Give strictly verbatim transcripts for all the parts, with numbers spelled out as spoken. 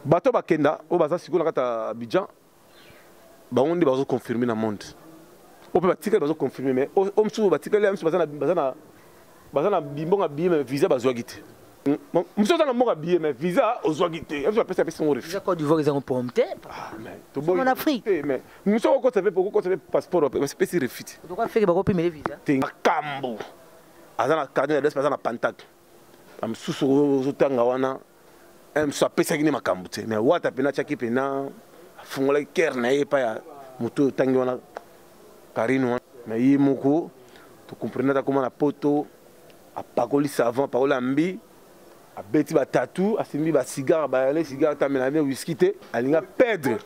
bato bakenda o baza sikola kata Abidjan ba on dit bazo confirmer na monde o peut batika bazo confirmer mais o msu batika le msu bazana bazana bazana bimbonga billet visa bazo gite msu bazana mbonga billet mais visa ozo gite msu pesa pesa ngori visa Côte d'Ivoire ils ont prompté mais to boy en Afrique mais msu ko savait pourquoi ko savait passeport c'est pesi refit donc on fait que ba ko payer visa kambo azana cardinal des bazana pantate msu so tanga wana msu pesa kini makambo te mais wata pena chaki pena fungola ker na ye pa ya moto tangi wana karino mais yi moko to comprendre ta comment la poto a pakoli savant parola mbi a beti ba tatou a simbi ba cigare ba les cigare ta melane whisky te alinga perdre.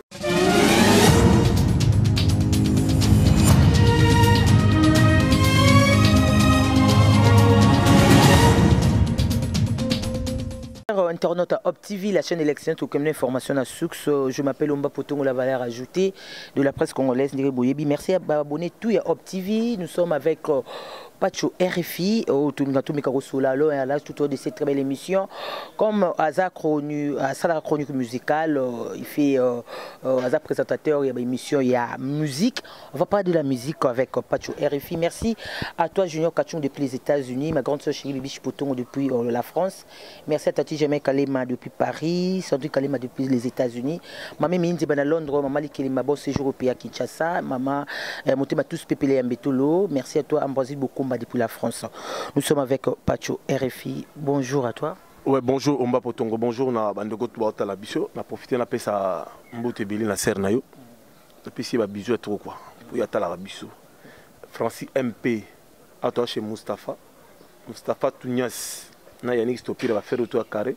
Internaute à Hop T V, la chaîne électrique au comme l'information à Soux. Je m'appelle Omba Potongo, la valeur ajoutée de la presse congolaise. Merci à abonner tout à Hop T V. Nous sommes avec euh, Pacho R F I, au Soulalo, et à l'âge tout au de cette très belle émission. Comme Aza Chronique musicale, euh, il fait euh, euh, Aza présentateur, il y a une émission, il y a musique. On va parler de la musique avec euh, Pacho R F I. Merci à toi, Junior Kachung, depuis les États-Unis, ma grande soeur chérie Bibi Potongo depuis euh, la France. Merci à Tati Jamais Kalema depuis Paris, Sandrine Kalema depuis les États-Unis, maman Minzi Bana Londres, maman Likelema bon séjour au pays à Kinshasa, maman euh, Motema tous Pépélé Mbetolo. Merci à toi Ambroisie Bokomba depuis la France. Nous sommes avec euh, Pacho R F I. Bonjour à toi. Ouais, bonjour Omba Potongo, bonjour na bandeko tubaota la biso, na profiter na pesa mbote beli na ser na yo. Na pesi ba biso trop quoi. Pour yata la biso. Francis M P à toi chez Mustapha. Mustapha Tounias na Yannick Stopira va faire autour à carré.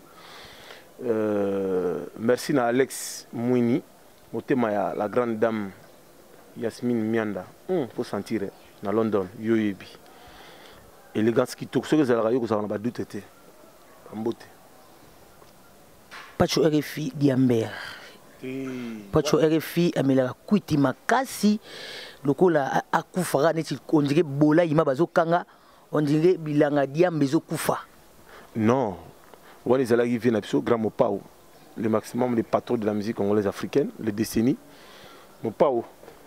Euh, merci à Alex Mouini, Motema la grande dame Yasmine Mianda. Il faut sentir dans London, Yoyebi. Élégance qui toque, ce que vous avez dit, vous avez doute été. Pacho R F I Diamber. Pacho R F I amela kuiti makasi. Lokola akufara neti on dirait bola ima bazo kanga, on dirait bilanga Diambe zo kufa. Non. On est allé vivre dans grand Mopao, le maximum des patrons de la musique congolaise africaine, les décennies. Mopao,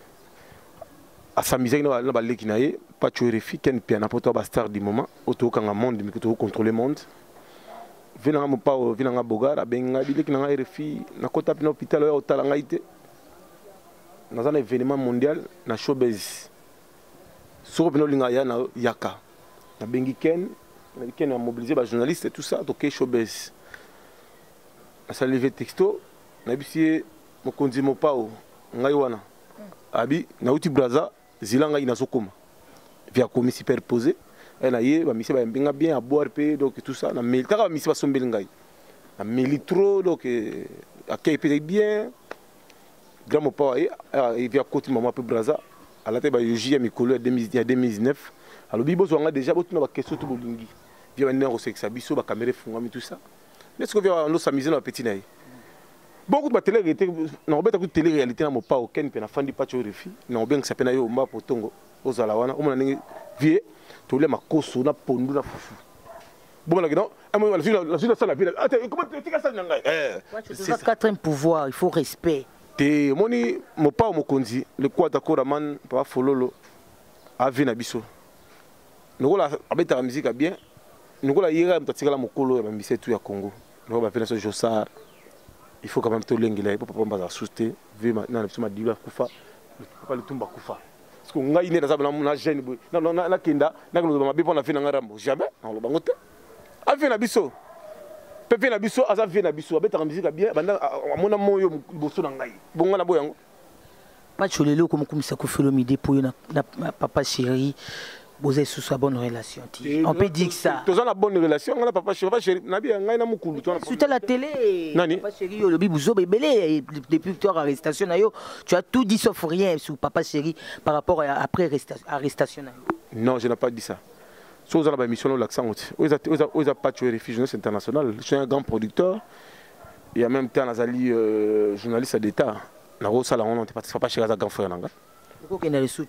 à sa musique, nous avons dit qu'il n'y a pas de R F I, qui est un star du moment, auto kanga monde, mais qui contrôle le monde. Venant Mopao, venant Bogar, à Benga, il y a un R F I, na kota pina hôpital, au Talangaïté. Dans un événement mondial, na showbiz. Sur le Lingaya, na Yaka, na Bengiken. On a mobilisé les journalistes et tout ça, donc showbiz. On a levé texto, on a dit mon conduit mon pao, ngaïwana. Abi, na uti braza, zilanga ina sokoma. Via commis superposé, et na yé, ba misi ba mbinga bien à boire pe donc tout ça, na meli ta ba misi ba sombeli ngai. Na meli trop donc à kaipe bien. Grand mon pao et via côté maman pe braza, à la tête ba yoji ya mikolo deux mille dix-neuf. Alors bibo zonga déjà botu na ba question tout bolingi. Via maintenant au sexe abisso ba caméra fungami tout ça. Est-ce que via nous s'amuser dans petit naï. Beaucoup de télé réalité non beta ku télé réalité na mo pa aucun pe na fandi pa cho refi. Non bien que ça pena yo Omba Potongo ozala wana o mona ningi vie to le makoso na pondu na fufu. Bon là non, la suite la suite ça la vie. Attends, comment tu fais ça nanga? Eh. C'est quatrième pouvoir, il faut respect. Te moni mo pa mo konzi le quoi d'accord man pa fololo a vie na biso. Nous la abeta la musique bien. Nous la yera mtatika la mokolo ya mbise tout ya Congo. Nous va faire ce Jossar. Il faut quand même te l'engler pour pas pas asuster. Vu maintenant le ma dibla kufa. Pas le tumba kufa. Parce que ngai ne na na jeune na na na kenda na ko ba bipo na fina ngarambo. Jamais. On le bangote. A vie na biso. Pepe na biso aza vie na biso abeta la musique bien. Banda amona moyo boso na ngai. Bonga na boyango. Pacho lelo comme comme ça ko felo midi pour na papa chéri. Vous avez sous sa bonne relation. On peut dire que ça. Tu as une bonne relation. On a papa chéri. Papa chéri. Nabi a ngana mukulu. Sur la télé. Nani. Papa chéri le bibouzo bébélé depuis que tu as arrestation tu as tout dit sauf rien sur papa chéri par rapport à après arrestation. Non, je n'ai pas dit ça. Si vous avez une mission l'accent vous avez pas tué les filles internationales. Je suis un grand producteur et en même temps Nazali journaliste d'État. Na rosa la on pas papa chéri à grand frère nanga.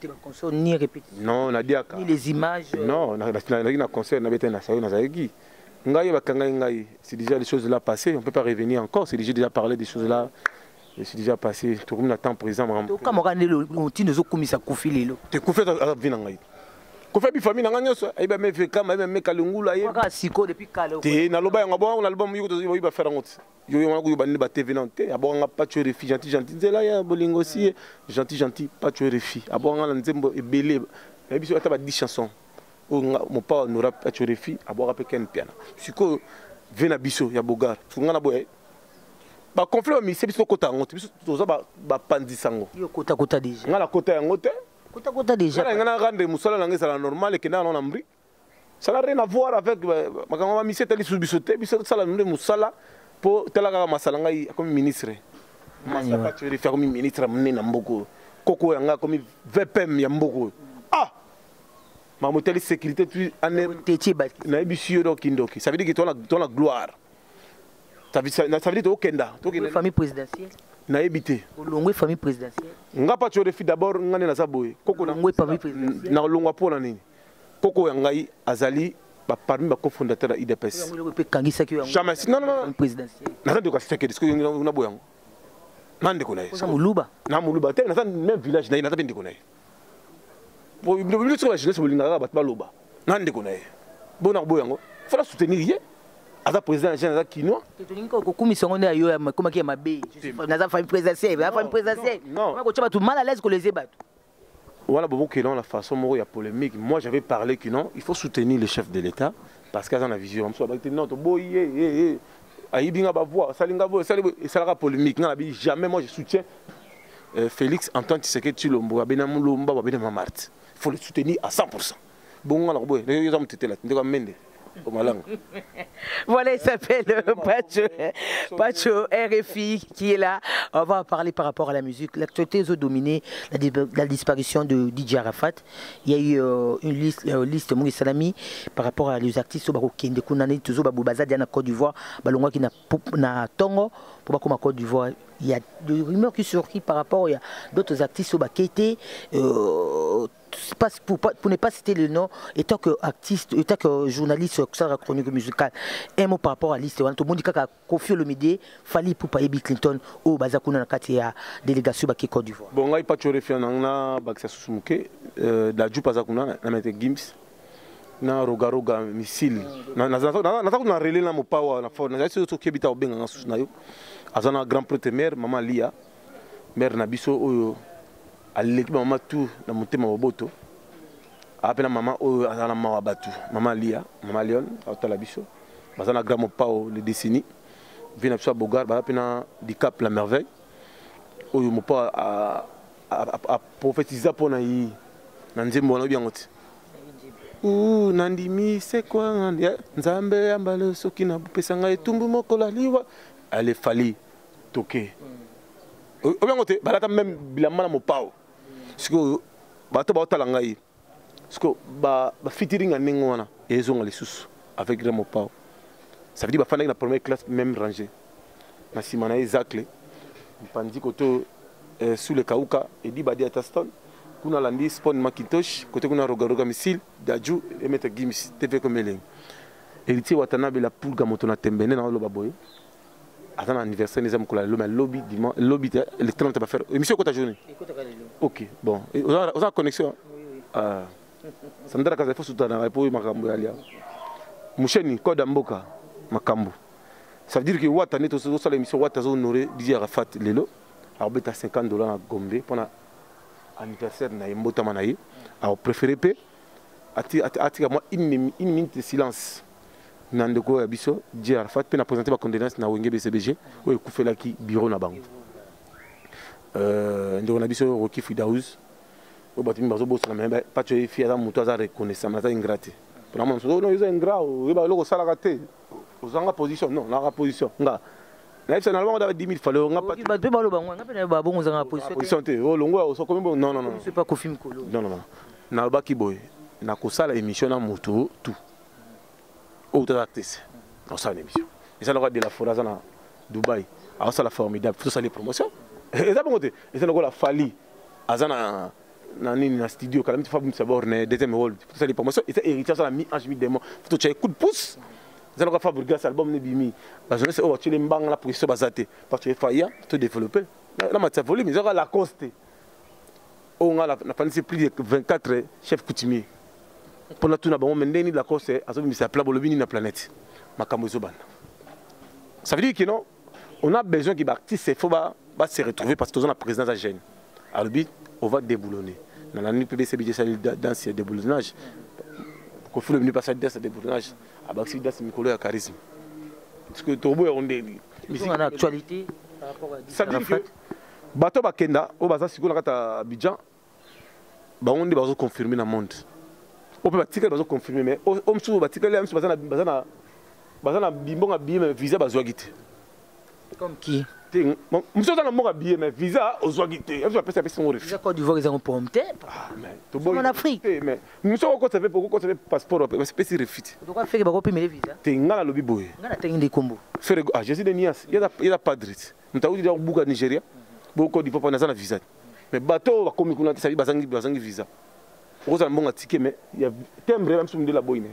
Ni répétition. Non, on a dit ni les images. Non, on a un concert, on a été na sayo na zaigi. C'est déjà des choses là passées, on ne peut pas revenir encore, c'est déjà parlé des choses là. C'est déjà passé, tout le monde attend par exemple. Comment on dit que Kofi ça Kofi lelo? Tu Kofi à venir ngai. Kofi bi famille ngai so, ai ba me fait comme même me kalungula ai. Ka siko depuis kalo. Te na loba ngabo na album yuko to yiba faire ngot. Yo yo ngako ba ne ba T V non te, abo nga pas tuer refi gentil gentil nzela ya bolingo aussi gentil gentil pas tuer refi. Abo nga nzembo ebele. Et biso ata ba dix chansons. O mon pas n'aura pas tuer refi, abo rapper ken piano. Siko vena biso ya bogar. Funga na boye. Ba conflit mi c'est biso kota ngote biso toza ba ba pandisango yo kota kota déjà ngala kota ya ngote kota kota déjà ngana rendre musala na ngesa la normal que na na mbri ça n'a rien à voir avec makanga mi c'est tali sous biso te biso sala nde musala po telaka masala ngai comme ministre masaka tu faire comme ministre mné na mboko koko yanga comme V P M ya mboko ah ma moteli sécurité puis ané na bisio do kindoki ça veut dire que toi la la gloire. Ça veut dire que Okenda, la famille présidentielle. Na évité. Longue famille présidentielle. Nga pas tu refi d'abord ngane na saboy. Koko na longue famille présidentielle. Na longwa pona nini. Koko yangai azali ba parmi ba cofondateur I D P S. Jamais non non présidentielle. Na de quoi c'est que disque na boyango. Nande ko na ça. Muluba. Na Muluba te na même village na na bende ko na. Bo bibi sur la jeunesse bolinga ba baloba. Nande ko na. Bona boyango. Faut la soutenir. Aza président général Kinois. Comme seconde ayo comme qui mabe. Naza famille présidentielle, la famille présidentielle. Non. Moi tu vas tout mal à l'aise que les ébats. Voilà bon que non la façon moi il y a polémique. Moi j'avais parlé que non, il faut soutenir le chef de l'État parce qu'il a la vision. On soit non to boy eh eh. Ayi binga ba voix, ça linga voix, ça ça la polémique. Non jamais moi je soutiens Félix Antoine Tshisekedi Tshilombo, abena mulomba, abena Mamart. Il faut le soutenir à cent pour cent. Bon alors boy, les hommes étaient là, ndeko mende. Voilà, il s'appelle Pacho, Pacho R F I qui est là. On va parler par rapport à la musique. L'actualité a dominé la, la disparition de D J Arafat. Il y a eu euh, une liste, euh, liste Moui Salami par rapport à les artistes qui ont condamné toujours Baboubaza en Côte d'Ivoire, Balonga qui n'a Tongo pour la Côte d'Ivoire. Il y a des rumeurs qui sortent par rapport à d'autres artistes qui étaient euh, pour, pour ne pas citer le nom, étant que artiste, étant que journaliste sur chronique musicale, un mot par rapport à la liste, tout le monde dit que Kofi Olomide fallait pour payer Bill Clinton au Bazakuna dans la délégation de Côte d'Ivoire. Bon, il n'y a pas de référent dans la Baksa Sousmouke, la Djou Bazakuna, la Mette Gims, na Rogaroga missile. Na na na na na relais na mopawa na fort. Na c'est tout qui habite au Benga na Sousnayo. Azana grand prêtre mère maman Lia, mère na biso oyo. Aleki maman tout na motema boboto apena maman o azana mawa batu maman Lia maman Leon atala biso bazana grand mopao le décennies vient biso bogar ba apena di cap la merveille oyo mopa a a prophétiser pour na yi na nzembo na bien ngoti ou nandimi c'est quoi nzambe ambale soki na pesa ngai tumbu mokola liwa ale fali toke o bien ngoti balata même bilama na mopao siko bato ba otala ngai siko ba ba fitiringa ningwana ezonga les sous avec Remo Pao ça veut dire ba fana na première classe même rangée na simana Isaacle pandi koto sous le kauka et di badi ataston kuna landi spawn Macintosh côté kuna rogaroga missile daju et mettre Gims T V comme eleng héritier watanabe la pulga moto na tembene na lo baboy à l'anniversaire des hommes que le lobby dimanche lobby le trente va faire émission côté journée. Ok bon on a on a connexion. Ah ça me dit que ça faut soutenir pour makambo ya lia. Musheni code mboka makambo. Ça veut dire que wata neto so so l'émission wata zo honorer D J Arafat lelo arbeta cinquante dollars na Gombe pour anniversaire na mbota manayi a préféré pe ati ati moi une une minute de silence. Nandeko Abiso, D J Arafat, puis on a présenté ma condamnation na Wenge B C B G, où il a fait qui bureau na banque. Euh, on a Abiso Rocky Fidaouz, au bâtiment bazo boss na même pas tu es fier à mon toit à reconnaître, ça ingraté. Pour moi, non, ils sont ingrats, ils va le salaire raté. Aux en position, non, la position. Nga. Là, c'est normalement on avait dix mille fallait on a pas. Ba deux balo bango, nga ba bon en position. Position te, oh longo, on so comme bon, non non non. C'est pas Kofi Mkolo. Non non non. Na ba ki boy, na ko sala émission na moto tout. Autre artiste dans sa émission. Et ça le de la forêt à Dubaï. Alors ça la formidable, tout ça les promotions. Et ça bon côté, et ça le la fali. Azana na ni na studio quand même tu fais me savoir né deuxième rôle, tout ça les promotions et ça héritier ça la mis en chemin démon. Faut tu coup de pouce. ça va fabriquer cet album ne bimi la jeunesse oh tu les mbang la pour se basater parce que faillant te développer la matière volume ils aura la coste on a la panne plus de vingt-quatre chefs coutumiers pour la tout na bon mendeni la coste azo mi sa plat bolobini na planète makambo zoban ça veut dire que non on a besoin que l'artiste faut va se retrouver parce que on a présidence à Gênes à le on va déboulonner dans la nuit P B C budget dans ce déboulonnage qu'on fait le venu passer dans ce déboulonnage à Baxi dans ce micro à charisme parce que Tobo est rondé musique en actualité par rapport à ça veut dire que bateau bakenda au bazar siko na kata Abidjan ba on dit bazo confirmer dans le monde on peut batiker bazo confirmer mais on sou batiker là bazana bazana bazana bimbonga bien visa bazo gite comme qui monsieur dans le monde habillé mais visa aux ouaguité je appelle ça son refus visa Côte d'Ivoire ils ont prompté en Afrique mais monsieur on fait pourquoi ça passeport mais c'est pas si refus pourquoi faire ba payer visa te ngala lobi boy ngala te ngende kombo faire ah je suis de Nias il y a il y a pas adresse mtaudi dans buka Nigeria beaucoup d'Ivoire pas na visa mais bateau ba komi kuna ça bazangi bazangi visa oza mbonga ticket mais il y a timbre même sur de la boyne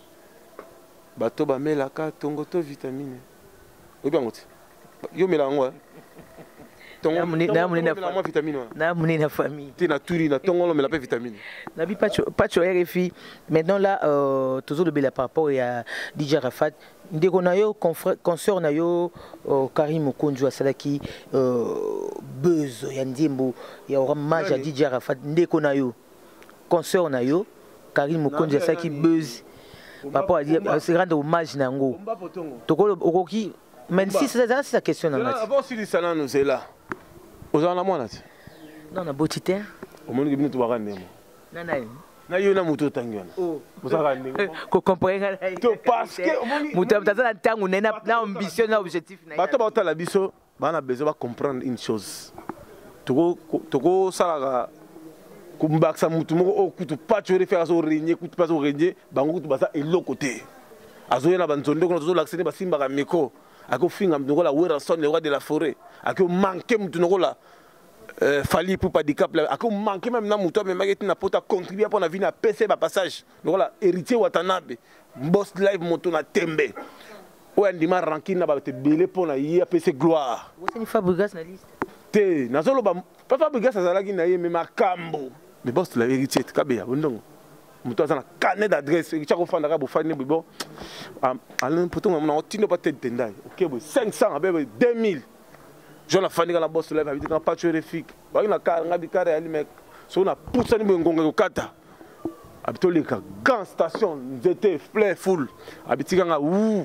bateau ba melaka tongo to vitamine obi ngoti yo melango tongo na munina na vitamine na munina famille ti na turi na tongo lo mela pe vitamine na bi pas pas R F I maintenant là euh toujours le bel par rapport à D J Arafat ndeko na yo concert na yo Karim Okonjo asalaki euh buzz ya ndimbo ya hommage à D J Arafat ndeko na yo concert na yo Karim Okonjo asalaki buzz par rapport à ce grand hommage nango tokolo okoki mais si c'est la question avant si ça là nous est là aux en amont là non na botité au monde qui nous doit rendre non non na yo na muto tangana vous en rendre ko comprendre to parce que muto tazana tangu na na ambition na objectif na bato ba la biso ba na besoin de comprendre une chose toko toko sala kumbaksa mutu moko o kutu pacho refaire so régner kutu pas so régner bango kutu basa eloko te azo yana banzondo ko zo l'accès ba simba ka miko ako finga mtungo la Werrason le roi de la forêt ako manquer mtungo la fali pour pas handicap ako manquer même na muto même mageti na pota contribuer pour na vie na P C ba passage donc la héritier Watanabe boss live moto na tembe o andima ranking na ba te belé pour na y P C gloire c'est une Fabregas na liste te na zolo ba pas Fabregas azalaki na ye mais makambo mais boss la héritier kabeya bondongo muto azana carnet d'adresse qui chako fanda ka bo fani bo alain poto ngam na otino pa tête tendai OK bo cinq cents abe deux mille je la fani ka la boss live habite na patcho refik ba na ka ngabi kare ali mec so na poussa ni ngonga ko kata habito le ka grand station j'étais plein full habiti nga ou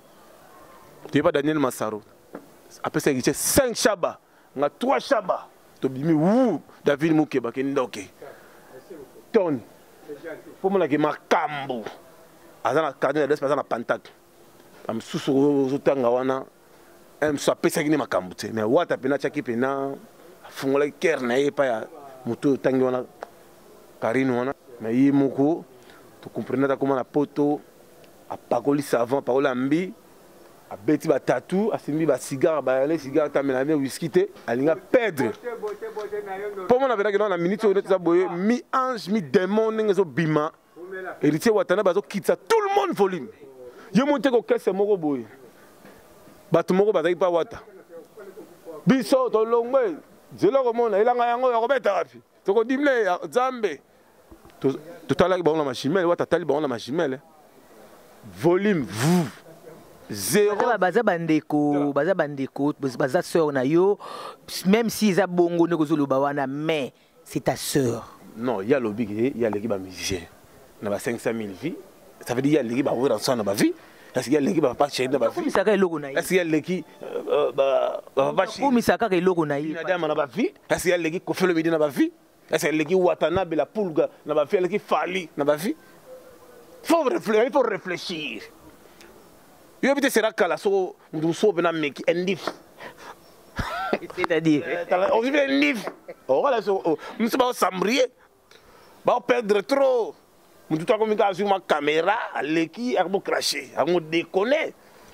tu pas Daniel Massaro après ça il dit cinq chaba nga trois chaba to bimi ou David Mukeba ke ndoke ton pour moi que makambo azana cardinal d'espèce na pantak am susu zotanga wana em so pesa kini makambo te mais wata pena chaki pena fungola ker na ye pa ya mutu tangi wana karino wana mais yi moko to comprendre ta comment na poto a pakoli savant parola mbi a beti ba tatou a simbi ba cigare ba les cigares ta melane whisky te alinga perdre pour moi na venaki dans la minute on est boye mi ange mi démon ngezo bima héritier watana bazo kitsa tout le monde volume yo monte ko kesse moko boye bato moko bazaki pa wata biso to longwe zelo ko mona ilanga yango ya kobeta wapi to ko dimle ya Zambe to to tala ba on la machimele wata tali ba on la machimele volume vous zéro baza bandeko baza bandeko baza sœur na yo même si za bongo ne kozoloba wana mais c'est ta sœur non il y a le big il y a l'équipe ba musicien na ba cinq cent mille vies ça veut dire il y a l'équipe ba Werrason na ba vie est-ce qu'il y a l'équipe ba pas chez na ba vie misaka eloko na yi est-ce qu'il y a l'équipe ba ba ko misaka eloko na yi na dama na ba vie est-ce qu'il y a l'équipe ko fait le midi na ba vie est-ce qu'il y a l'équipe Watanabe la Pulga na ba vie l'équipe Fali na ba vie faut réfléchir il faut réfléchir. Il y a peut-être sera kala so nous sauve na meki endif c'est-à-dire on vit endif oh voilà so nous sommes sambrier ba perdre trop nous tout comme sur ma caméra leki arbo cracher arbo déconner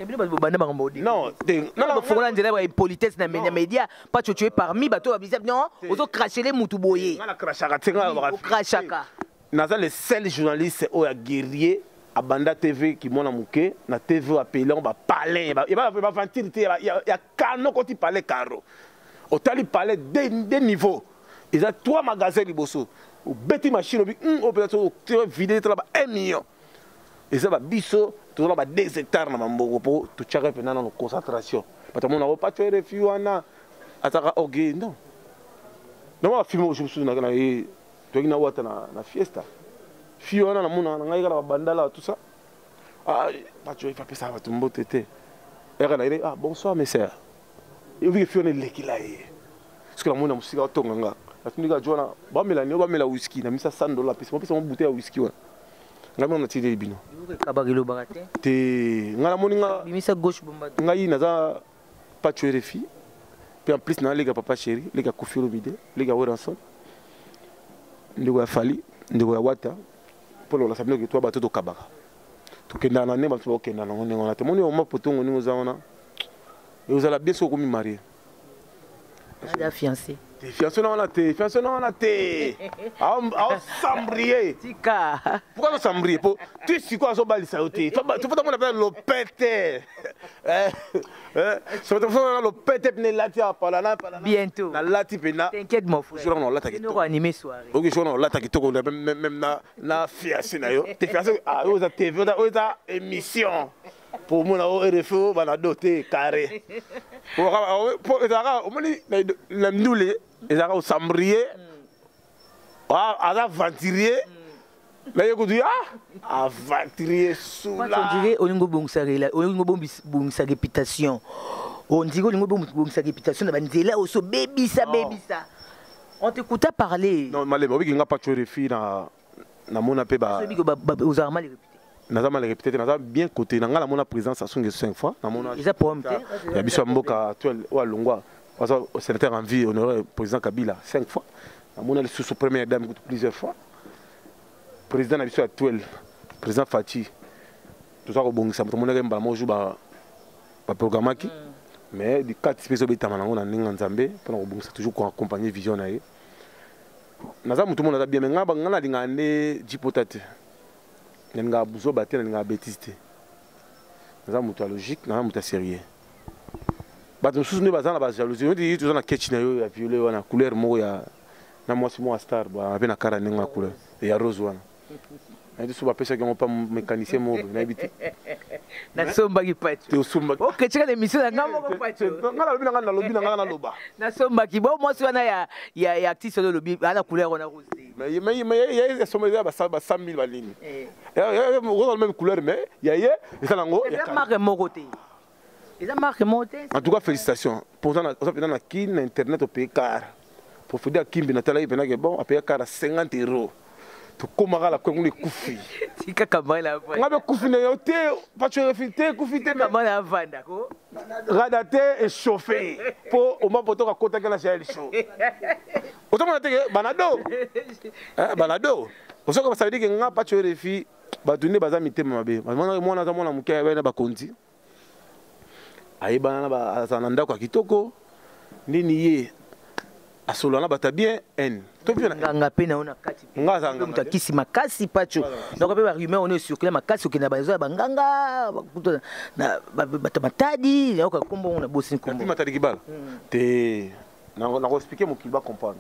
non non faut qu'on dirait politesse na média pas tu es parmi bateau bizarre non auto cracher les mutu boyer na crachaka tenga crachaka naza le seul journaliste au guerrier Abanda T V qui m'a mouké, na T V appelé, on va parler, il va ventir, il y a cano quand il parlait caro. Autant il parlait des niveaux. Il y a trois magasins de bosso. Au bêti machine, au peut-être vidé un million. Et ça va biso, tout le monde deux hectares na mambo pour tout chaque pendant nos concentration. Parce que mon n'a pas tué les filles wana. Ataka ok non. Non ma film je me souviens na na tu na wata na na fiesta. Filles wana na mona na ngai la bandala tout ça. Ah pas tu vas ça va tout mbo tété. Et là il ah bonsoir mes sœurs. Et vous faites une lekila yi. Parce que la mona musika tonga. La tunika jona ba mela ni ba mela whisky na misa cent dollars pesa. Mo pesa mo bouteille ya whisky wana. Ngami on a tiré bino. Kabagilo barate. Te ngala moninga. Bimisa gauche bomba. Ngai naza pas tuer les filles. Puis en plus na les gars papa chéri, les gars Kofi Olomide, les gars Weranson. Ndego ya Fali, ndego ya Wata. Pour la sabino que toi bato to kabaka. To kenda na ne ba to kenda na ngone ngona te moni o ma potongo ni ngozana. Et vous allez bien se commis marié. La fiancé. T'es fiancé non on a té, fiancé non on a té. Ah ah sambrier. Tika. Pourquoi on sambrier? Pour tu sais quoi so bali sauté. Tu faut tu faut appeler lopete. Eh eh, so tu faut lopete pene lati apala na pala. Bientôt. Na lati pena. T'inquiète mon frère. Je non lata ki. Nous animer soirée. OK, je non lata ki to même même na na fiancé na yo. T'es fiancé ah aux T V, aux émission. Pour moi, on est refait, on a doté carré. Pour pour ezara, on dit la mdoule, ezara au sambrier, ah, à venturier. Mais il dit ah, à venturier sous la. On dirait on ngo bongsa là, on ngo bongsa réputation. On dirait on ngo bongsa réputation na bandela au so baby ça baby ça. On t'écoute parler. Non, malé, oui, il n'a pas tué les filles na na mona pe ba. Celui que aux armes les Naza mal répété, naza bien côté, nanga la mona présence à son cinq fois, na mona. Ils a prompté. Il y a biso mboka actuel ou à Longwa, parce que sénateur en vie honoré président Kabila cinq fois. Na mona le sous première dame plusieurs fois. Président na biso actuel, président Fati. Tout ça au bon ça, tout le monde aime ba moju ba ba programme qui. Mais du quatre spéciaux betama na ngona ninga nzambe, pour au bon ça toujours accompagner vision na ye. Naza mutu mona bien mais ngaba ngana dingane jipotate. Il y a besoin de battre, il y a bêtise. Il y a une logique, il y a une sérieux. But nous sommes basés dans la jalousie. Nous disons que nous avons la violet, la couleur, na moi c'est moi star, avec la cara na couleur. Et la rose. Et tout ça, personne qui n'a pas mécanicien mot, n'habite. Na somba qui pâte. Tu somba. Ok, tu as l'émission na ngamo ko pâte. Na lobi na na lobi na na loba. Na somba qui bon moi c'est na ya ya ya artiste sur le lobby, la couleur on a rose. Mais mais mais il y a somba ya ba cent mille balines. Eh. Il y a la même couleur mais il y a et ça nango. Il y a marque mon côté. Il y a marque mon côté. En tout cas félicitations. Pour ça on a na kin internet au pays car. Pour faire à Kimbi Natala il venait que bon à payer car cinquante euros. Tu commences à la congu kufi. Tu as comment la vendre? On a kufi na yote, pas tu refiter kufi te. Comment la vendre d'accord? Radater et chauffer. Pour au moins pour toi contacter la chaleur chaud. Autant on a dit banado. Hein banado. Pour ça que ça veut dire que nga pas tu refi, ba donner baza mité mabe. Moi moi na mona mukia bana ba konti. Ayi bana ba sananda kwa kitoko. Nini ye? Asolana bata bien en to bien nganga pena ona kati ngaza nganga kisi makasi pacho donc pe ba rumeur on est sur que makasi okina bazo ba nganga na bata matadi na kombo on a bossé kombo matadi kibala te na na expliquer mon kilba comprendre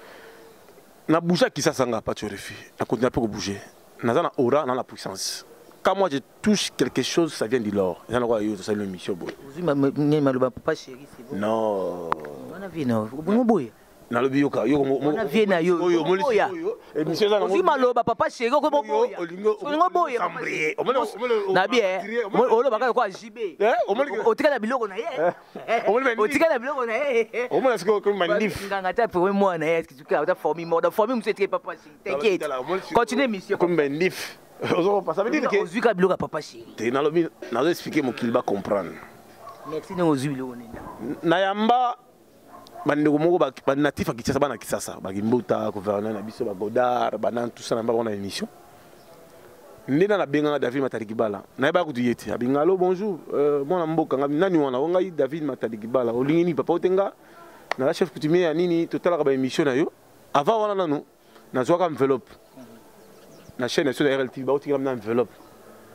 na bouger qui ça sanga pacho refi na continuer pour bouger na na aura na la puissance quand moi je touche quelque chose ça vient de l'or j'en vois yo ça une mission boy aujourd'hui ma papa chéri c'est bon non on a vu non bon boy na lobi yoka yo on a vu na yo yo moya et monsieur ça aussi maloba papa chéri ko bon boy olingo boy sambrier o molo na bien o lo baka kwa jibe eh o molo o tika na biloko na ye o tika na biloko na ye o molo est-ce que comme manif nganga ta pour moi na ye est-ce que tu as formé moi da formé monsieur très papa chéri t'inquiète continue mission comme manif ça veut dire que ozu ka biloko papa chéri te na lobi na zo expliquer mon kilba comprendre merci na ozu biloko na yamba bandeko moko ba natif akitsa bana kisasa ba kimbuta gouverneur na biso ba Godard banan tout ça na ba on a émission ndena na benga David Matalikibala na ba kutu yeti abingalo bonjour euh mwana mboka ngabi nani wana ngai David Matalikibala olingini papa otenga na la chef coutumier ya nini total ba émission na yo avant wana nanu na zwaka enveloppe na chaîne sur R L T ba otinga na enveloppe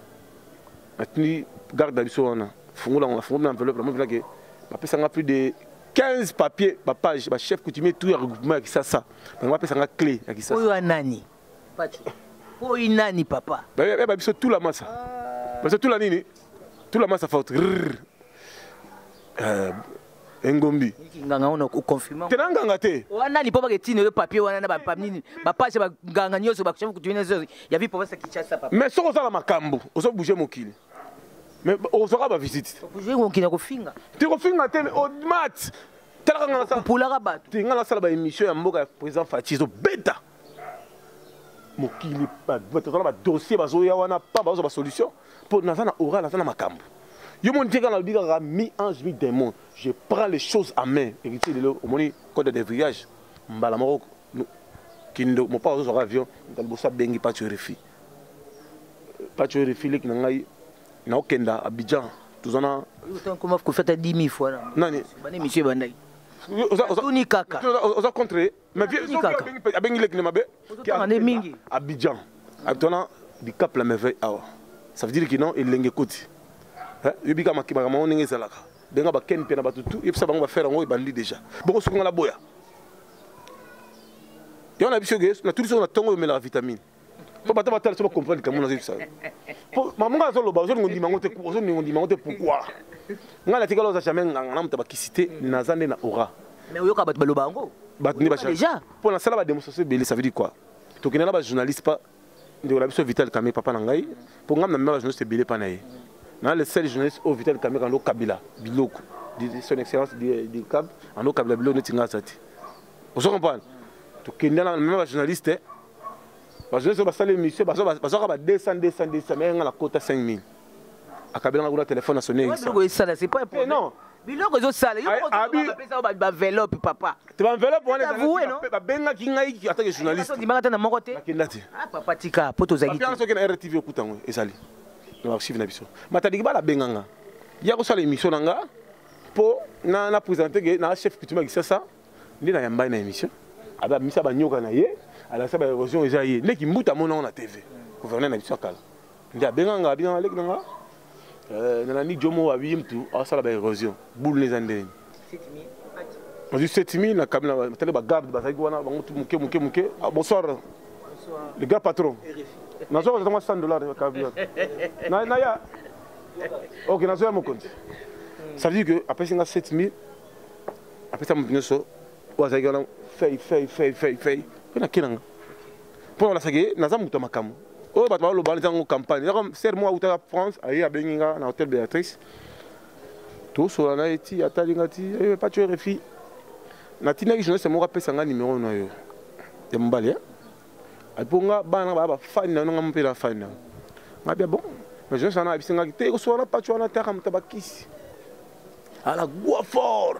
atini garde na biso wana fungula on fungula enveloppe la moi que papa ça plus de quinze papiers ba page ba chef coutumier tout regroupement qui ça ça on va passer clé qui ça oyo nani pacho oyo nani papa ba ba biso tout la massa parce que tout la nini tout la massa faute euh engombi nganga on confirmer tena nganga te wana ni papa ketine le papier wana na ba nini ba page ba nganga nyoso ba chef coutumier nyoso ya vi papa ça qui chasse papa mais soko ça la makambo oso bouger mokili mais oso ka ba visite bouger mokili ko finga ti ko finga te au mat tala nganga ça pour la ba ti ngala sala ba émission ya mboka président Fatizo beta mokili ba ba dossier ba zo ya wana pa ba zo ba solution pour na na oral na makambo. Je me dis que mi ange, mi démon. Je prends les choses à main. Héritier de l'eau, au moins, code de voyage. Mbala Maroc, Kindo, mon père sur avion, dans le bossa bengi pas tu refi. Pas tu refi, les qui n'ont n'a aucun da Abidjan. Tout en a. Autant comment vous faites dix mille fois là. Non, non. Bani monsieur Bandai. Tout ni kaka. Aux a contré. Mais viens, ni kaka. Abengi les qui n'ont pas. Qui a des mingi. Abidjan. Actuellement, du cap la merveille. Ça veut dire que non, il l'engue côté. Je suis un peu de temps. Je suis un peu de temps. Je suis un peu de temps. Déjà. Bon, ce qu'on a la boya. Et on a vu que la tout ça on a tant de la vitamine. Faut pas t'attendre sur comprendre comment on a ça. Maman a solo bazo ngondi mangote kuzo ngondi mangote pourquoi. Ngala tika loza jamais ngana mutaba kisité nazande na aura. Mais oyoka bat baloba ngo. Bat ni bacha. Déjà. Pour la salle ba démonstration belé ça veut dire quoi? To kenala ba journaliste pas de la biso Vital Kamé papa ngai. Pour ngam na même journaliste belé pa naé. Na le seul journaliste au Vital Kamé quand Kabila biloko. Son excellence du Cab en au Kabila biloko tinga sati. Vous comprenez? To kenala même journaliste parce que ça les monsieur parce que ba deux cents deux cents deux cents mais la quota cinq mille akabela ngula téléphone sonné ça c'est pas un problème non biloko zo sala yo ko ba pesa ba enveloppe papa tu vas enveloppe on est ba benga ki ngai ki attaque journaliste di mangata na moko te ah papa tika poto zagi te so ke na R T V okutango ezali na archive na biso matadi ba la benganga ya ko sala émission nanga po na na présenter na chef coutumier qui ça ndi na yamba na émission aba misa ba nyoka na ye ala saba érosion eza ye leki mbuta mona na T V gouverneur na biso kala ndi abenganga bina leki nanga euh na ni jomo wa bimtu asala ba érosion boule les andeni sept mille on dit sept mille na kamina tele ba garde ba saki wana bango tu muke muke muke bonsoir bonsoir le gars patron na zo za cent dollars ka biyo na na ya OK na zo ya mon compte ça veut dire que après singa sept mille après ça mon so wa saki wana fay fay fay fay fay na kinanga pour la sage na za muto makamu o ba ba lo ba ntango campagne comme ser moi uta France ayi abenginga na hôtel Béatrice to so na eti atalinga ti e pa tu refi na tina ki jeunesse mo rapesa nga numéro na yo ya mbali hein aponga bana ba ba fan na nga mpela fan nga bien bon mais je sana bisinga te ko so na pa tu na terre mutabakisi ala gua fort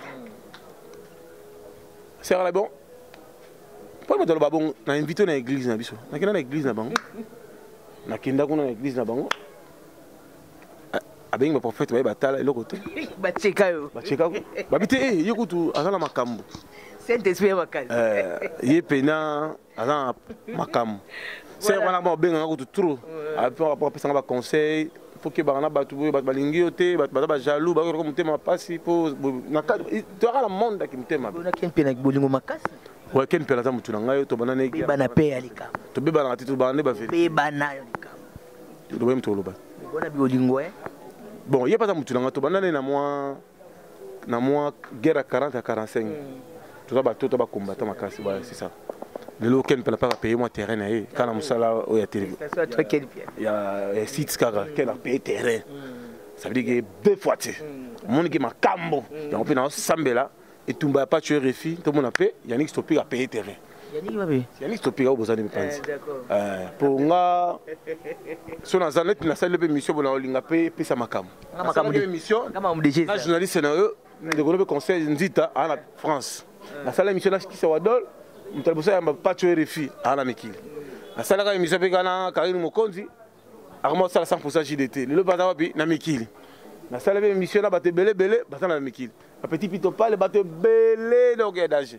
c'est là bon. Pourquoi tu as bon na invité na église na biso na kina na église na bango na kinda kuna na église na bango abengi ba prophète ba batala eloko te ba cheka yo ba cheka ko ba bité eh yekutu azana makambo saint esprit makali euh ye pena azana makambo c'est wana ba benga ko trop après on va passer ba conseil faut que ba na ba tu ba balingi yote ba ba jaloux ba ko mutema pasi po na tu as la monde qui mutema na ken pena bolingo makasi ouais ken pela za mutu na ngayo to banane ki bana pe alika to be bana titu bana ba fe be bana yo lika to be mtolo ba bona biolingo eh bon il y a pas za mutu na ngato banane na moi na moi guerre à quarante à quarante-cinq tout ça ba to ba combattant makasi ba c'est ça le lo ken pela pas payer moi terrain na e kana musala o ya télé il y a six kara ken a payer terrain ça veut dire que deux fois tu mon qui makambo donc on sambela et tout pas tu refi tout le monde a payé Yannick Stopi a payé terrain Yannick va payer Yannick Stopi a besoin de me penser euh pour nga sur la zanet na salle de émission pour la linga payer puis ça makam makam de émission kama mdg la journaliste na eux de groupe conseil nzita à la France la salle émission là qui se wadol mtabosa ya pas tu refi à la mekili la salle ka émission pe kana Karine Mokonzi armo ça cent pour cent J D T le bazar wapi na mekili la salle de émission là ba te belé belé ba na mekili un petit pito pas les bateaux belé donc d'âge.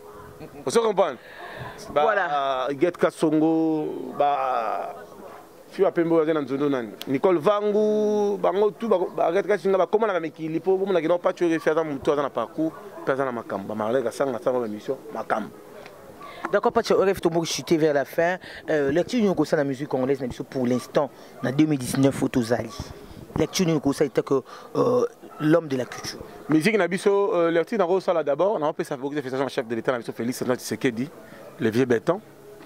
Vous comprenez? Voilà. Get Kasongo, bah tu as pembo dans nzondo nani Nicole Vangu bango tout ba arrête ka singa ba comment na mekili po mo na kino pas tu refaire dans muto dans parcours pas dans makamba marle ka sanga sanga émission makamba. D'accord, pas de rêve tout chuter vers la fin. Euh, lecture nous concerne la musique congolaise pour l'instant en deux mille dix-neuf Photozali. Lecture nous concerne que euh, l'homme de la culture. Musique nabiso euh, lecture dans ça là d'abord, on a appelé ça beaucoup de félicitations chef de l'État nabiso Félix Antoine Tshisekedi, le vieux béton.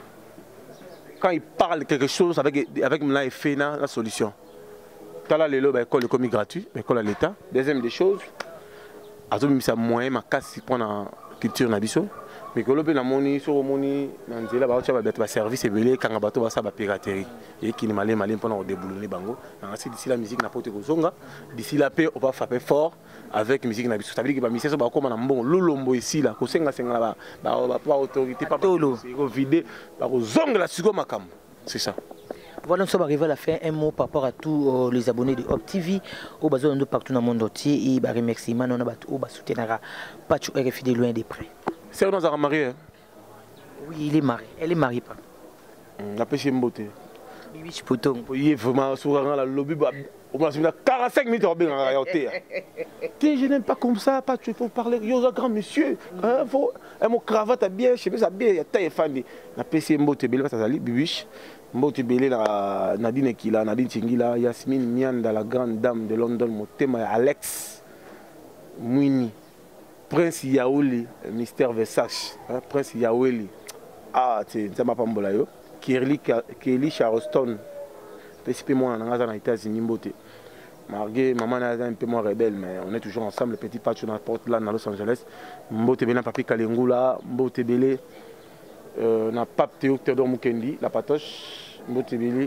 Quand il parle quelque chose avec avec Mla et Fena la solution. Tala lelo ba école commis gratuit, école à l'État. Deuxième des choses, azomi ça moyen ma casse pour la culture nabiso. Mais que l'on a moni sur moni dans zela ba tu ba service belé quand bato ba sa ba piraterie et qui ni malé malé pendant déboulonner bango ainsi d'ici la musique n'a pas été kozonga d'ici la paix on va frapper fort avec musique na biso ça veut dire que ba mission ba comme na mbongo lolombo ici là ko senga senga ba ba pas autorité pas tolo ko vider ba kozonga la siko makam c'est ça. Voilà, nous sommes arrivés à la fin. Un mot par rapport à tous euh, les abonnés de Hop T V. Au besoin de partout dans le monde entier. Et bah remercie maintenant on va soutenir pas tout R F I de loin des près. C'est dans un marié. Oui, il est marié. Elle est mariée pas. La pêche est beauté. Bibi Chipoton. Il est vraiment sur la lobby. On m'a dit quarante-cinq minutes en réalité. Je n'aime pas comme ça, pas tu faut parler. Il y a un grand monsieur. Il faut un mot cravate bien, je sais pas bien, il y a taille fan. La pêche est beauté, belle ça sali Bibiche. Beauté belle la Nadine Kila, Nadine Tingila, Yasmine Nyanda, la grande dame de London, mon thème Alex Mouini. Prince Yaouli, Mystère Versace, hein, Prince Yaouli, ah, c'est ça m'a pas mbola yo. Kelly Kelly Charleston, petit moi en aux États-Unis mboté. Margué, maman est un peu moins rebelle, mais on est toujours ensemble. Le petit patch on apporte là dans Los Angeles. Mboté bena papi Kalengula, mboté belé, euh, na pape Théo Théodore Mukendi, la patoche, mboté belé,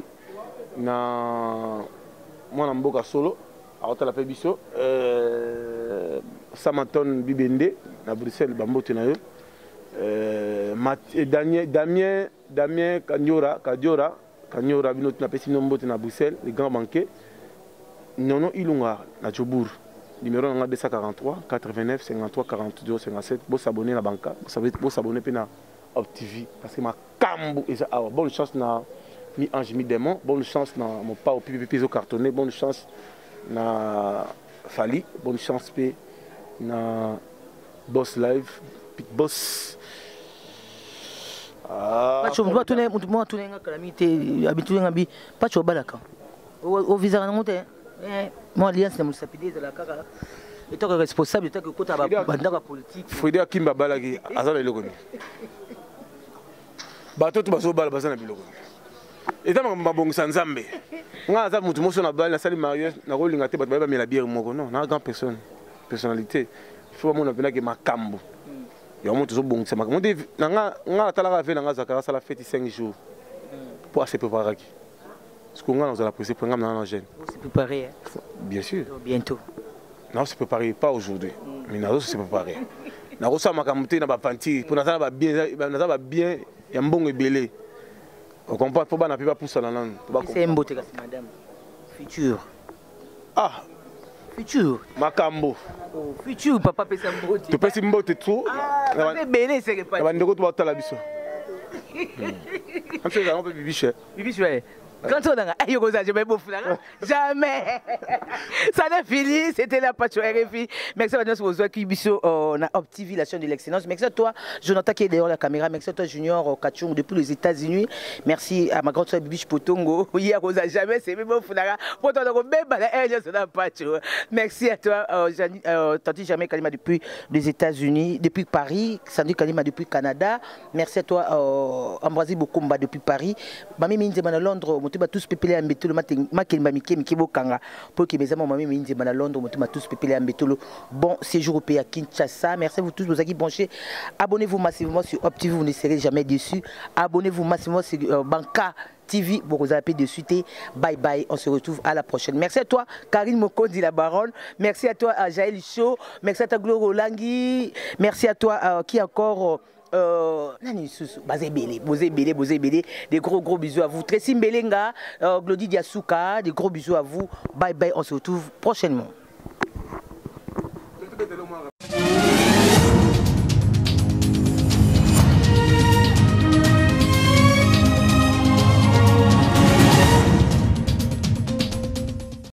na moi na mboka solo. Alors tu as fait biso, Samaton Bibende, à Bruxelles, Bambote na yo, Damien, Damien, Damien Kanyora, Kadiora, Kanyora, Binot na Pessi Nombote na Bruxelles, les grands banquets, Nono Ilunga, na Djobour, numéro deux cent quarante-trois, quatre-vingt-neuf, cinquante-trois, quarante-deux, cinquante-sept, vous s'abonner à la banque, vous s'abonner à Hop T V, parce que ma cambo, bonne chance na mi ange mi démon, bonne chance na mon pas au pipi cartonné, bonne chance na Fali, bonne chance pe na Boss Live, Big Boss. Ah. Pas tu dois tourner, moi tourner nga calamité, habitué ngabi, pas tu balaka. Au visa na monte. Eh, moi alliance na musapide de la kaka. Et toi responsable, toi que kota ba bandaka politique. Frida Kimba balaki, azala eloko ni. Bato tu baso bala basana biloko. Et ça m'a bon Nzambe. Nga za mutu moso na bal na sali mariage na rolinga te bato ba mela bière moko non, na grand personne. Personnalité. Il faut mon appeler que makambo. Il y a un monde bon c'est makambo. Nga nga talaka fait nga zakara sala fête cinq jours. Pour se préparer. Parce qu'on a la préparer pour nga na jeune. Vous se préparer hein? Bien sûr. Bientôt. Non, se préparer pas aujourd'hui. Mais na se préparer. Na rosa makambo te na ba panti pour na ba bien na ba bien ya mbongo ebelé. On comprend pas na pas pour ça là. C'est un beau truc madame. Futur. Ah, futur. Makambo. Oh, futur papa pesa mbote. Tu pesa mbote trop. Ah, c'est belé c'est pas. Na bandeko to batala biso. On fait ça on peut bibiche. Bibiche ouais. Quand on a aïe comme ça, je vais bouffer là. Jamais. Ça n'a fini. C'était la patch R F I. Merci à nous pour qui biso on a Hop T V la chaîne de l'excellence. Merci à toi Jonathan qui est derrière la caméra. Merci à toi Junior Kachung depuis les États-Unis. Merci à ma grande soeur Bibiche Potongo. Hier on a jamais c'est même bouffer là. Pour toi donc même la elle ça n'a pas. Merci à toi euh Tanti Jamais Kalima depuis les États-Unis, depuis Paris, Sandy Kalima depuis Canada. Merci à toi euh Ambroisie Bokumba depuis Paris. Mami Minzema à Londres. Motuba tous pepele ambetolo makemba mike mike bokanga pour que mes amis mami minze bana Londres motuba tous pepele ambetolo bon séjour au pays à Kinshasa. Merci à vous tous vos amis branchés. Abonnez-vous massivement sur Hop T V, vous ne serez jamais déçus. Abonnez-vous massivement sur euh, Banca T V pour vous appeler de suite. Bye bye, on se retrouve à la prochaine. Merci à toi Karine Mokondi la baronne. Merci à toi à Jaël Chaud. Merci à toi Gloro Langui. Merci à toi euh, qui encore euh, Euh, des gros gros bisous à vous. Tracy Mbelenga, euh, Glody Diasuka, des gros bisous à vous. Bye bye, on se retrouve prochainement.